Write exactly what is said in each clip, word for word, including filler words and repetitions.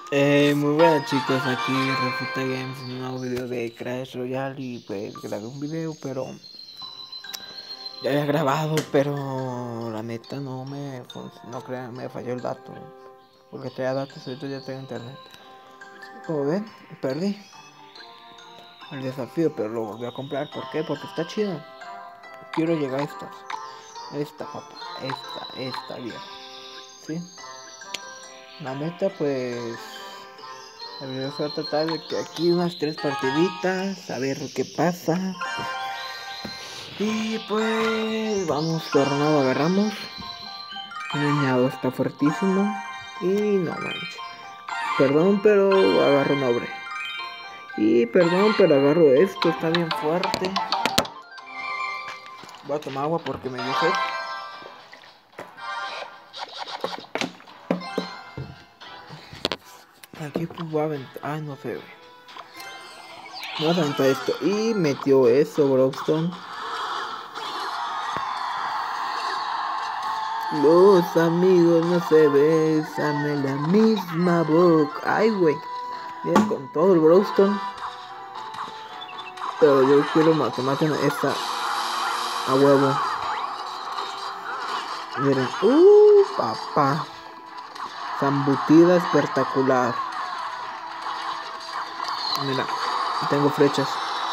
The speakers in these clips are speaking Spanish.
Eh, muy buenas chicos, aquí Refuta Games en un nuevo video de Crash Royale y pues grabé un video pero ya había grabado pero la neta no me no crean, me falló el dato porque traía datos, ahorita ya tengo internet. Como ven, perdí el desafío pero lo volví a comprar. ¿Por qué? Porque está chido. Quiero llegar a estas. Esta papá, esta, esta vieja. ¿Sí? La neta pues el video se va a tratar de que aquí unas tres partiditas, a ver qué pasa. Y pues vamos, tornado agarramos. El leñado está fuertísimo. Y no manches. Perdón, pero agarro nobre. Y perdón, pero agarro esto, está bien fuerte. Voy a tomar agua porque me dio sed. Aquí pues voy a aventar. Ay, no sé, güey. Voy a aventar esto. Y metió eso, Browstone. Los amigos no se besan en la misma boca. Ay, güey. Viene con todo el Browstone. Pero yo quiero más que maten esta a huevo. Miren. Uh, papá. Zambutida espectacular. Mira. Tengo flechas.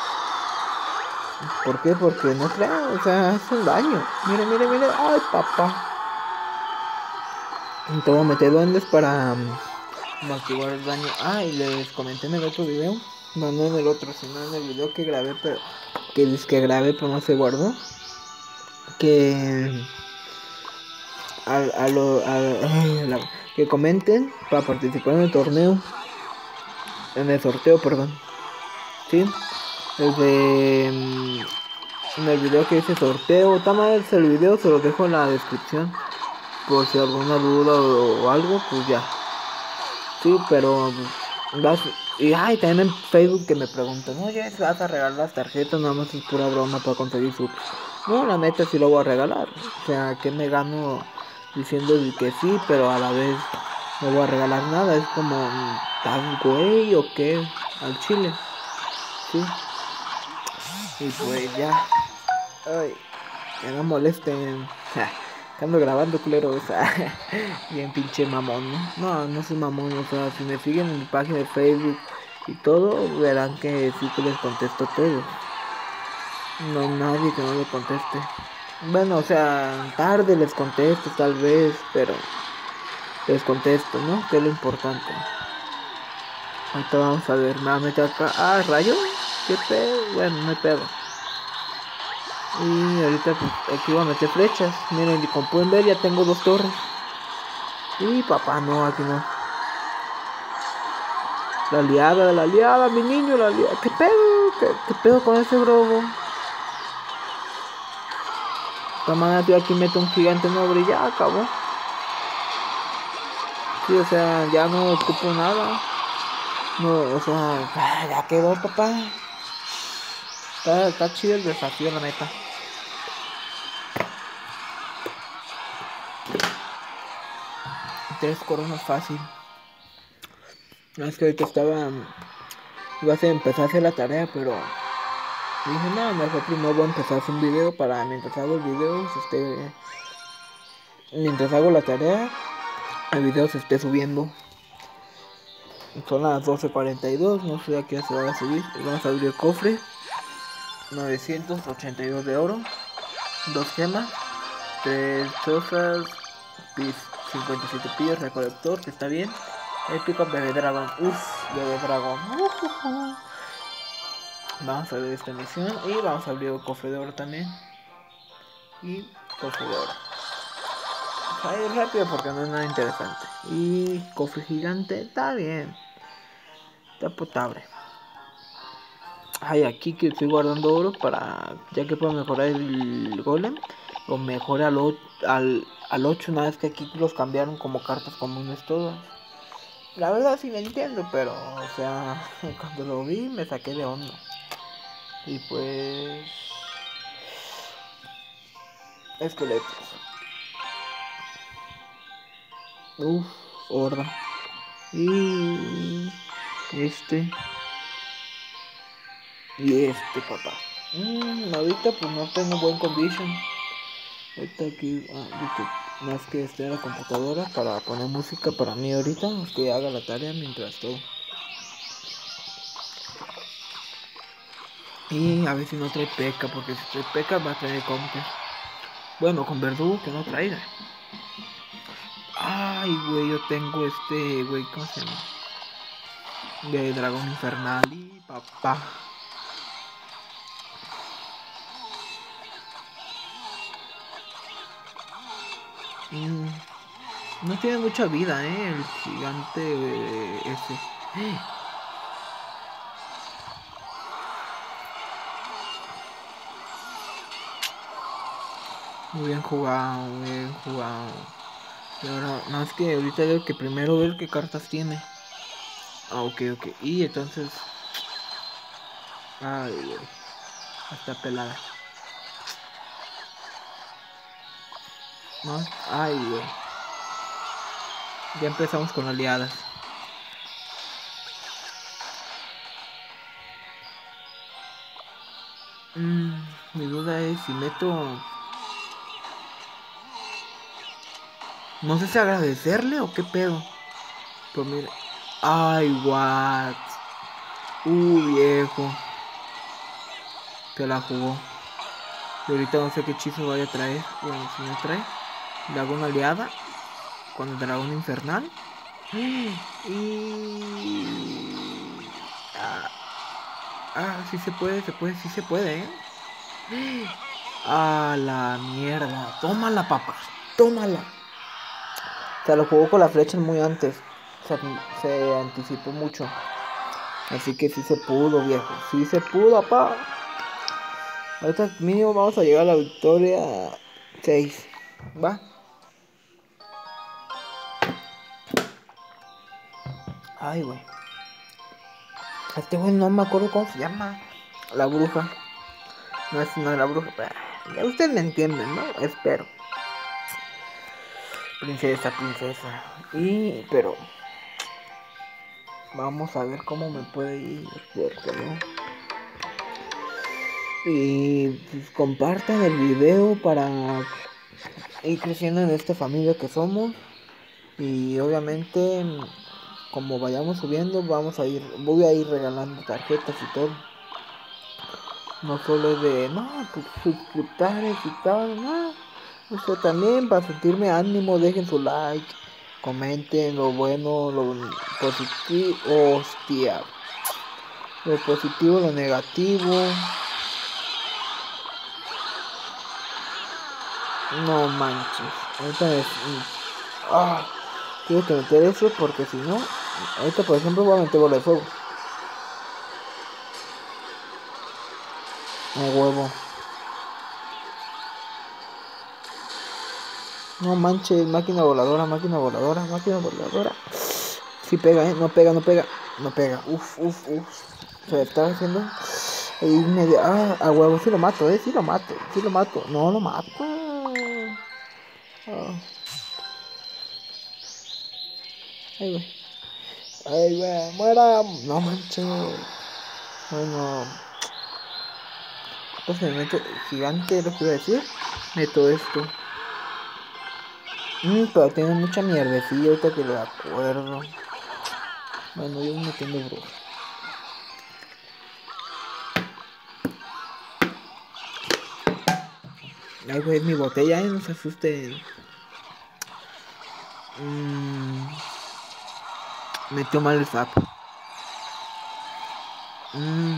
¿Por qué? Porque no creo. O sea, hacen daño. Mire, mire, mire. Ay, papá. Entonces voy a meter duendes para um, activar el daño. Ah, y les comenté en el otro video. No, no en el otro, sino en el video que grabé, pero que dice que grabé, pero no se guardó. Que a, a lo a, a la, que comenten para participar en el torneo, en el sorteo, perdón. Sí, desde en el video que dice sorteo. También el video se lo dejo en la descripción por si alguna duda o, o algo, pues ya. Sí, pero vas y ay, también en Facebook que me preguntan, oye, ¿se vas a regalar las tarjetas? Nada más es pura broma para conseguir subs. No, la neta sí lo voy a regalar. O sea, que me gano diciendo que sí, pero a la vez no voy a regalar nada. Es como, ¿estás güey o qué? Al chile. Sí. Y pues ya. Ay, que no molesten. Que ando grabando, culero. O sea, bien pinche mamón, ¿no? No, no soy mamón. O sea, si me siguen en mi página de Facebook y todo, verán que sí que les contesto a todos. No hay nadie que no le conteste. Bueno, o sea, tarde les contesto tal vez, pero les contesto, ¿no? Que es lo importante. Ahorita vamos a ver, me voy a meter acá. Ah, rayo. ¿Qué pedo? Bueno, no hay pedo. Y ahorita pues, aquí voy a meter flechas. Miren, como pueden ver ya tengo dos torres. Y papá, no, aquí no. La aliada, la aliada, mi niño, la aliada. ¿Qué pedo? ¿Qué, qué pedo con ese brobo? Esta manera yo aquí meto un gigante noble y ya acabó. Sí, o sea, ya no ocupo nada. No, o sea, ya quedó, papá. Está, está chido el desafío, la neta. Tres coronas fácil. Es que ahorita estaba. Iba a empezar a hacer la tarea, pero dije, no, mejor primero voy a empezar a hacer un video para mientras hago el video, se esté, mientras hago la tarea, el video se esté subiendo. Son las doce cuarenta y dos, no sé a qué se va a subir. Y vamos a abrir el cofre. novecientos ochenta y dos de oro, dos gemas, tres chozas, cincuenta y siete pillos, recolector, que está bien. Épico, bebé dragón, uff, bebé dragón. Uh, uh, uh. Vamos a ver esta misión y vamos a abrir el cofre de oro también. Y cofre de oro. Vamos a ir rápido porque no es nada interesante. Y cofre gigante, está bien. Está potable. Ay, aquí que estoy guardando oro para, ya que puedo mejorar el golem, lo mejoré al, al, al ocho, una vez que aquí los cambiaron como cartas comunes todas. La verdad sí me entiendo, pero, o sea, cuando lo vi me saqué de onda. Y pues... esqueletos. Uff, horda. Y este. Y este, papá. Mm, ahorita pues no tengo buen condition. Ahorita aquí, ah, ahorita, más que esté en la computadora para poner música para mí ahorita, que haga la tarea mientras todo. Y a ver si no trae peca, porque si trae peca va a traer counter. Bueno, con verdugo que no traiga. Ay, güey, yo tengo este, güey, ¿cómo se llama? De dragón infernal y papá. Mm, no tiene mucha vida, eh, el gigante eh, ese. Muy bien jugado, muy bien jugado. Pero ahora, no, es que ahorita tengo que primero ver qué cartas tiene. Ah, ok, ok. Y entonces. Ay, güey. Está pelada. No, ay, güey. Ya empezamos con aliadas. Mm, mi duda es si meto. No sé si agradecerle o qué pedo. Pues mira. Ay, what. Uh, viejo. Se la jugó. Y ahorita no sé qué hechizo vaya a traer. Bueno, si me trae. Le hago una aliada. Con el dragón infernal. Y. Ah, ah, sí se puede, se puede, sí se puede, ¿eh? A la mierda. Tómala, papá. Tómala. Se lo jugó con las flechas muy antes. Se, se anticipó mucho. Así que sí se pudo, viejo. Sí se pudo, papá. Ahorita mínimo vamos a llegar a la victoria seis. ¿Va? Ay, güey. Este güey no me acuerdo cómo se llama. La bruja. No es, no es la bruja. Ya ustedes me entienden, ¿no? Espero. Princesa, princesa. Y, pero vamos a ver cómo me puede ir. Porque no. Y pues, compartan el video para ir creciendo en esta familia que somos. Y obviamente, como vayamos subiendo, vamos a ir, voy a ir regalando tarjetas y todo. No solo es de, no, pues suscriptores y tal, no. O sea, también para sentirme ánimo, dejen su like, comenten lo bueno, lo positivo, hostia, lo positivo, lo negativo. No manches, ahorita es, ah, quiero que meter eso porque si no, ahorita por ejemplo voy a meter bola de fuego. A huevo. No manches, máquina voladora, máquina voladora, máquina voladora. Sí pega, eh, no pega, no pega, no pega. Uf, uf, uf. Se está haciendo ahí medio. Ah, a huevo, sí lo mato, eh, sí lo mato, sí lo mato. No lo mato. Ah. Ay, güey. Ay, güey, muera. No manches. Bueno. Entonces meto gigante, lo que iba a decir. Meto esto. Mm, pero tiene mucha mierdecilla ahorita que lo acuerdo. Bueno, yo metiendo bruja. Ay, güey, es mi botella, eh, no se asusten. Mm, metió mal el sapo. Mm,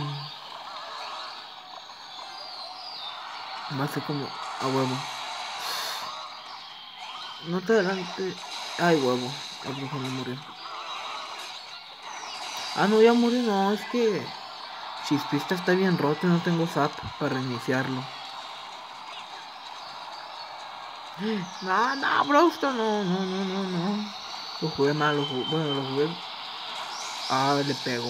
va a ser como a huevo. No te adelante. Ay, huevo. La bruja no murió. Ah, no, ya murió. No, es que Chispista está bien roto y no tengo zap para reiniciarlo. No, no, Browster, no, no, no, no, no. Lo jugué mal, lo jugué. Bueno, lo jugué. Ah, le pegó.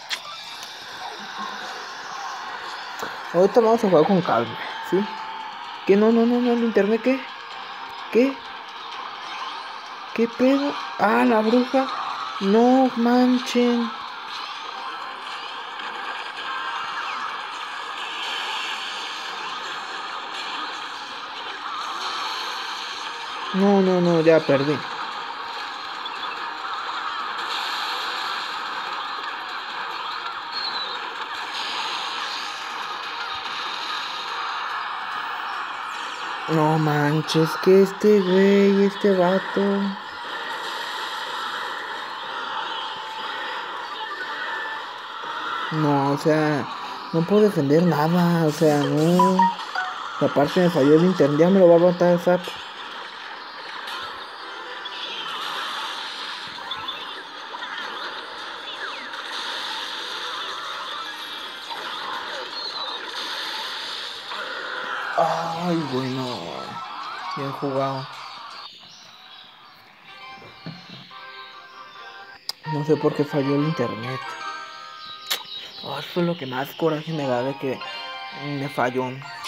Ahorita vamos a jugar con calma, ¿sí? ¿Qué? No, no, no, no, el internet, ¿qué? ¿Qué? ¿Qué pedo? Ah, la bruja. No manchen. No, no, no, ya perdí. No manches, que este güey, este vato. No, o sea, no puedo defender nada, o sea, no. Aparte me falló el internet, ya me lo va a botar el zap. Ay, bueno. Bien jugado. No sé por qué falló el internet. Oh, eso es lo que más coraje me da de que me falló.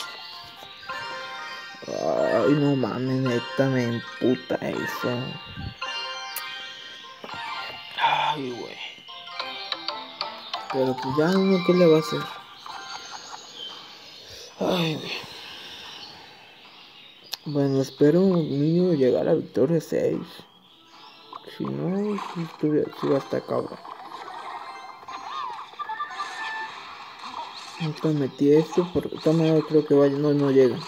Ay, no mames, neta, me emputa eso. Ay, güey. Pero pues ya uno, ¿qué le va a hacer? Ay, güey. Bueno, espero mínimo llegar a victoria seis. Si no, si, estuviera, si va a estar cabrón. Nunca metí esto porque también creo que vaya, no, no llega.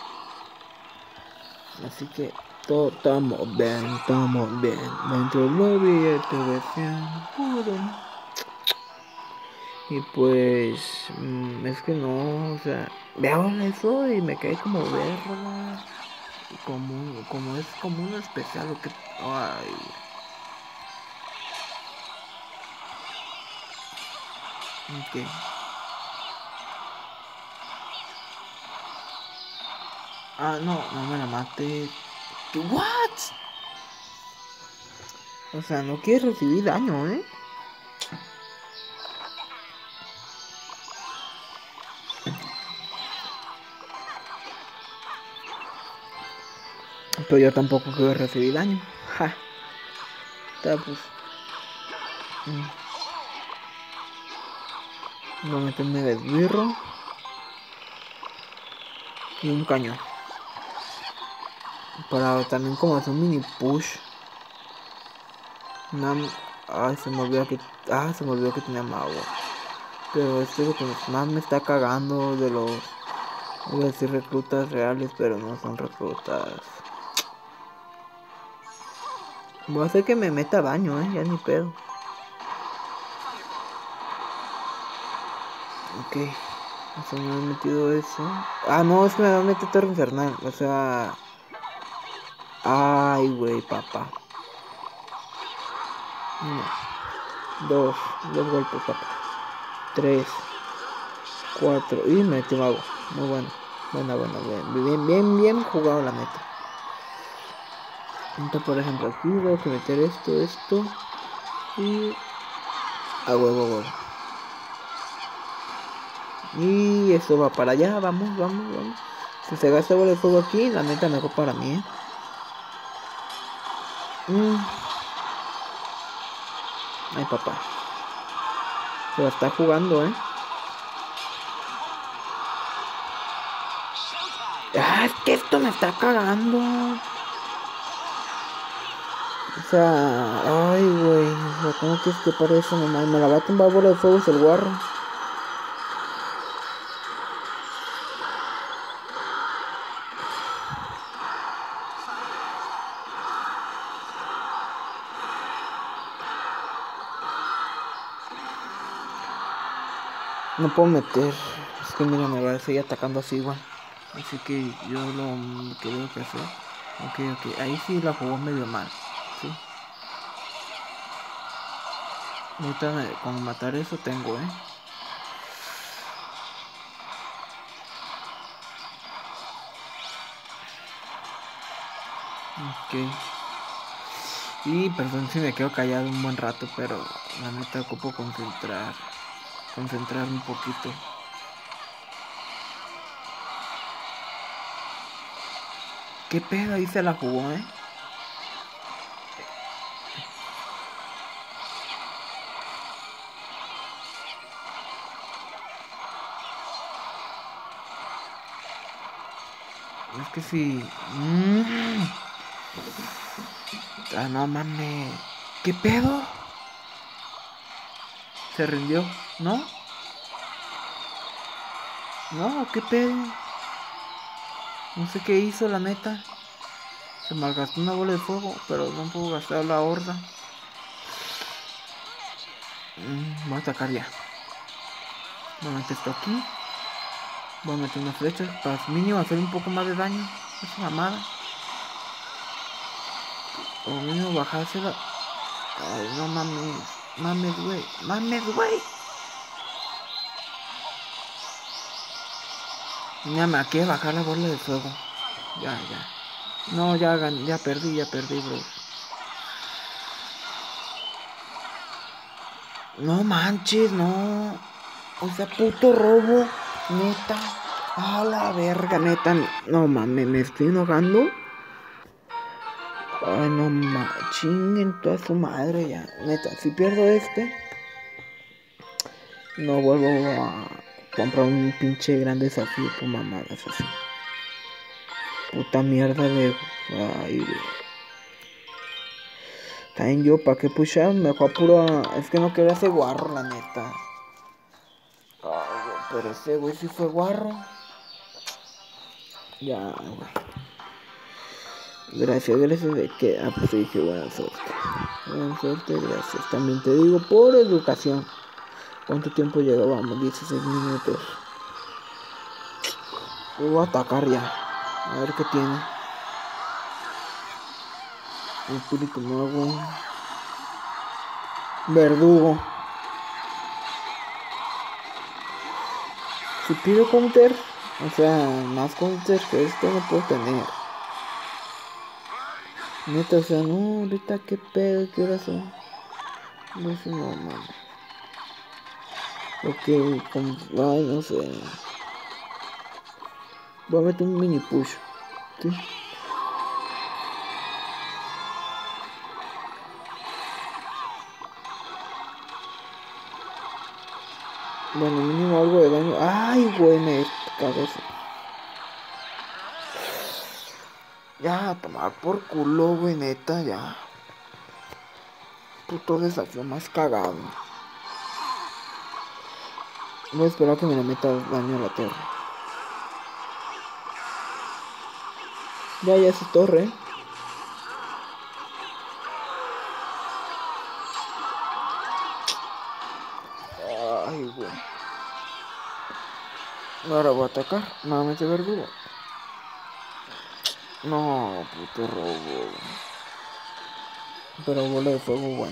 Así que todo estamos bien, estamos bien. Dentro del lobby ya te decían puro. Y pues mmm, es que no, o sea, veo eso y me cae como verla. Como, como es como un especial o que. Ay. Ok. Ah, no, no me la mate. ¿Qué? ¿What? O sea, no quieres recibir daño, ¿eh? Pero yo tampoco quiero recibir daño. Ja. Está pues. Mm. Voy a meterme de esbirro. Y un cañón. Para también como hacer un mini push. Nam... Ay, se me olvidó que. Ah, se me olvidó que tenía mago. Pero esto es lo que más me está cagando de los. Voy a decir reclutas reales, pero no son reclutas. Voy a hacer que me meta daño, eh, ya ni pedo. Ok. O sea, me han metido eso. Ah, no, es que me va a meter torre infernal. O sea. Ay, güey, papá. Uno, dos, dos golpes, papá. Tres, cuatro. Y metió mago. Muy bueno. Buena, buena, bien, bien, bien, bien jugado la meta. Entonces, por ejemplo, aquí tengo que meter esto, esto. Y. A huevo, huevo. Y eso va para allá. Vamos, vamos, vamos. Si se gasta bola de fuego aquí, la meta mejor para mí, ¿eh? Mm. Ay, papá. Se la está jugando, ¿eh? Ah, es que esto me está cagando. O sea, ay, güey. O sea, ¿cómo quieres que pare eso, mamá? Me la va a tumbar bola de fuego el guarro. No puedo meter. Es que mira, me va a seguir atacando así igual. Así que yo lo que tengo que hacer. Ok, ok. Ahí sí la jugó medio mal. Sí. Ahorita me- con matar eso tengo, eh. Ok. Y perdón si me quedo callado un buen rato, pero la neta ocupo concentrar. Concentrar un poquito. ¿Qué pedo? Ahí se la jugó, eh. Es que si... Mm. Ah, no mames. ¿Qué pedo? Se rindió, ¿no? No, ¿qué pedo? No sé qué hizo, la neta. Se malgastó una bola de fuego, pero no puedo gastar la horda. Mm, voy a atacar ya. Voy a meter esto aquí. Voy a meter una flecha para mínimo hacer un poco más de daño. Esa mamada. O mínimo bajársela. Ay, no mames. Mames, güey. Mames, güey. Ya me hay que bajar la bola de fuego. Ya, ya. No, ya, ya perdí, ya perdí, bro. No manches, no. O sea, puto robo. Neta. A la verga, neta. No mames, me estoy enojando. Ay, no mames. Chinguen toda su madre ya. Neta, si pierdo este, no vuelvo a comprar un pinche gran desafío por mamadas así. Puta mierda de... Ay, güey. También yo, ¿para qué pushar? Mejor puro... Es que no quería ese guarro, la neta. Ay, güey, pero ese güey sí fue guarro. Ya, güey. Gracias, gracias de que... Ah, pues dije buena suerte. Buena suerte, gracias. También te digo por educación. ¿Cuánto tiempo llevábamos? dieciséis minutos. Voy a atacar ya. A ver qué tiene. Espíritu nuevo. Verdugo. Si pido counter, o sea, más counter que esto no puedo tener. Neta, o sea, no, ahorita qué pedo, qué horas son. No sé, no, mames. Ok, como, ay, no sé. Voy a meter un mini push. ¿Sí? Bueno, mínimo algo de daño. Ay, güey, me cabeza. Ya, tomar por culo, güey, neta, ya. Puto desafío más cagado. Voy a esperar que me le meta daño a la torre. Ya, ya es torre. Ay, güey. Ahora voy a atacar. Nuevamente verdugo. No, puto robo. Pero bola de fuego, bueno.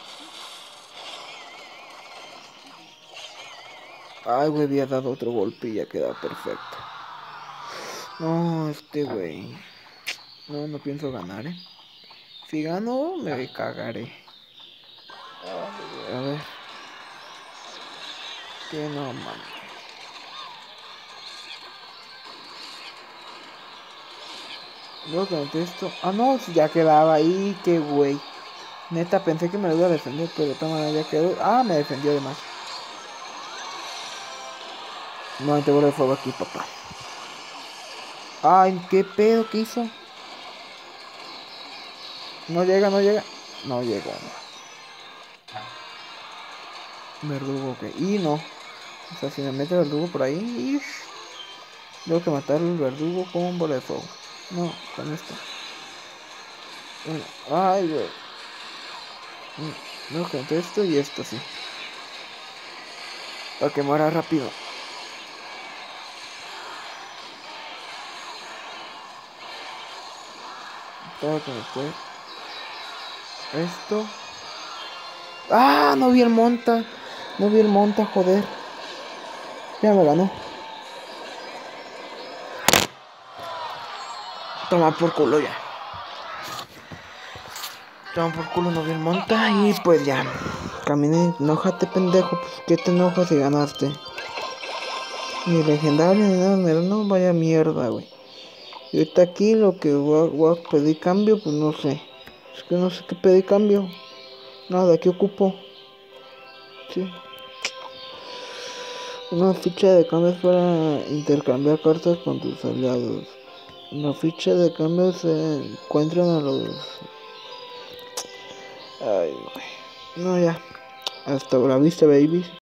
Ay, güey, había dado otro golpe y ya queda perfecto. No, este güey. No, no pienso ganar, eh. Si gano, me cagaré. Ay, a ver. Que no, mames. Luego que esto. Ah, no, si ya quedaba ahí, qué güey. Neta, pensé que me lo iba a defender, pero de todas maneras ya quedó. Ah, me defendió además. No, te bola de fuego aquí, papá. Ay, qué pedo, ¿qué hizo? No llega, no llega. No llegó. Verdugo, ok. Y no. O sea, si me mete verdugo por ahí. Ish, tengo que matar al verdugo con bola de fuego. No, con esto. Bueno, ay, güey. No, con esto y esto, sí. Para que muera rápido. Tengo que meter esto. ¡Ah! No vi el monta. No vi el monta, joder. Ya me ganó. Toma por culo ya. Toma por culo, no vi el monta. Y pues ya. Caminé. Enójate, pendejo. Pues ¿qué te enojas si ganaste? Ni legendario ni nada. No, vaya mierda, güey. Y ahorita aquí lo que voy a, voy a pedir cambio, pues no sé. Es que no sé qué pedir cambio. Nada, ¿qué ocupo? Sí. Una ficha de cambios para intercambiar cartas con tus aliados. En la ficha de cambio se encuentran a los... Ay, no, ya. Hasta la vista, babies.